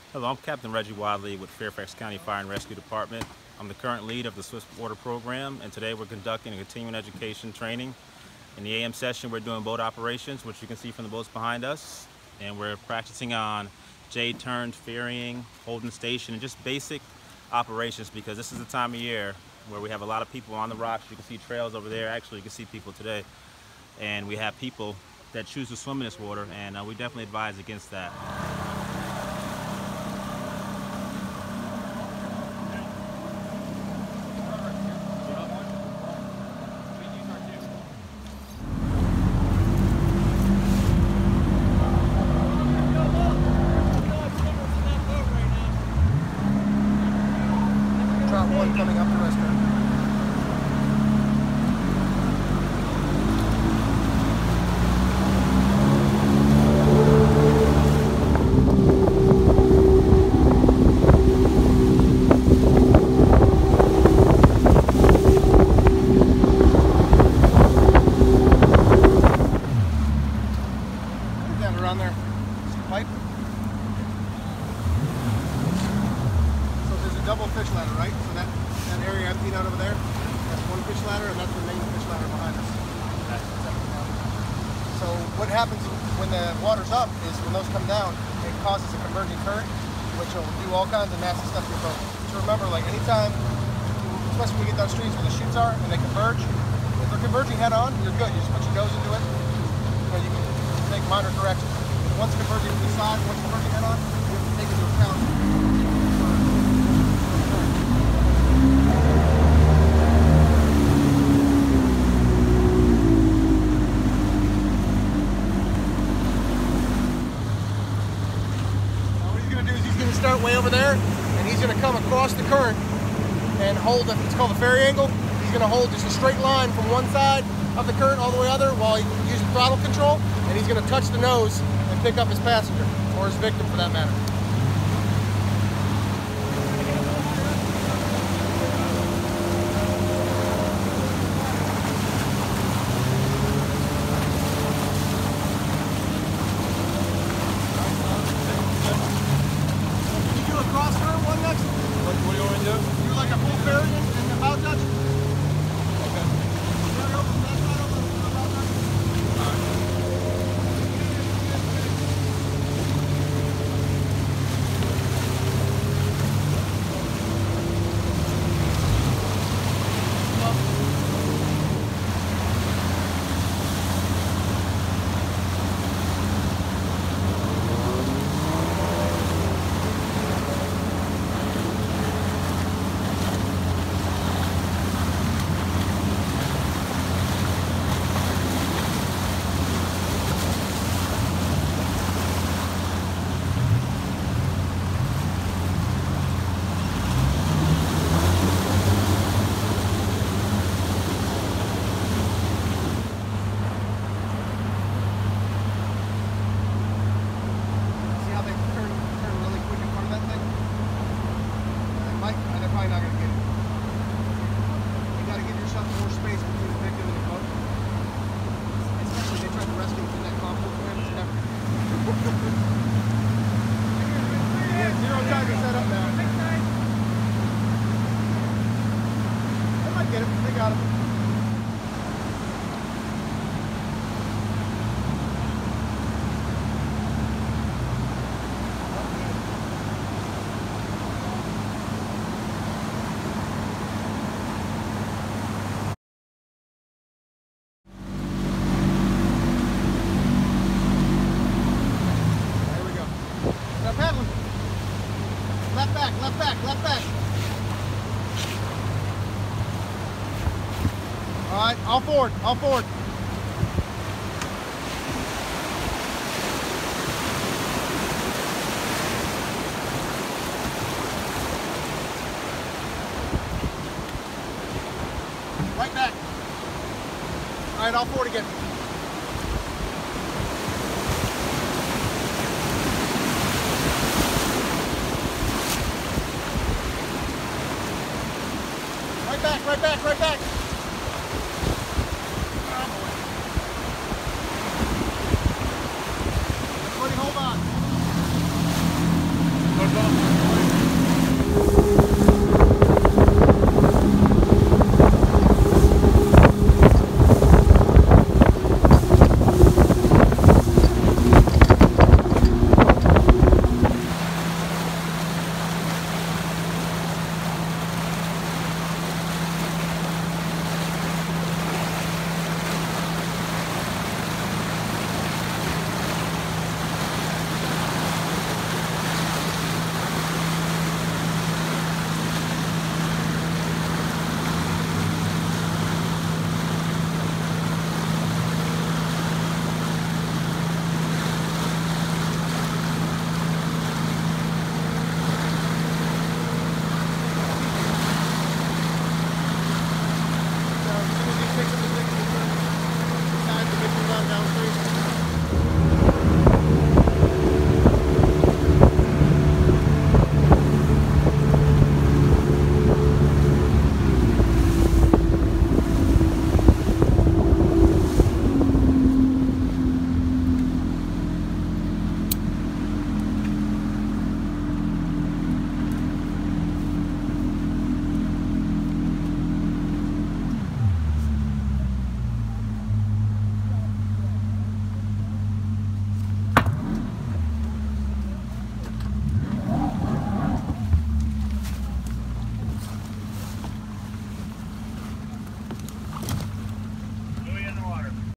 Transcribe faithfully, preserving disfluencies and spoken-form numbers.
Hello, I'm Captain Reggie Wadley with Fairfax County Fire and Rescue Department. I'm the current lead of the Swiss Water Program, and today we're conducting a continuing education training. In the A M session, we're doing boat operations, which you can see from the boats behind us, and we're practicing on J-turns, ferrying, holding station, and just basic operations, because this is the time of year where we have a lot of people on the rocks. You can see trails over there. Actually, you can see people today, and we have people that choose to swim in this water, and uh, we definitely advise against that. One coming up the rest curve. Down around there. See the pipe? So there's a double fish ladder, right? So that, that area emptied out over there, that's one fish ladder, and that's the main fish ladder behind us. So what happens when the water's up is when those come down, it causes a converging current, which will do all kinds of nasty stuff to your boat. So remember, like anytime, especially when we get down streams where the chutes are and they converge, if they're converging head on, you're good. You just put your nose into it, you know, you can make minor corrections. Once converging to the side, once converging head on, you have to take into account. Start way over there, and he's going to come across the current and hold, it's called the ferry angle. He's going to hold just a straight line from one side of the current all the way other while he uses throttle control, and he's going to touch the nose and pick up his passenger, or his victim for that matter. What do you want me to do? Do like a full ferry and a bow touch. Okay. Ferry over, that's right over, a bow touch. Probably not going to get it. You got to give yourself more space between the victim and the boat. Especially if they try to rescue him in that conflict for him. It's never. Yeah, zero time to set up now. They might get him. They got him. Left back, left back, left back. All right, all forward, all forward. Right back. All right, all forward again. Right back, right back, right back. Oh boy. Everybody hold on. water's off.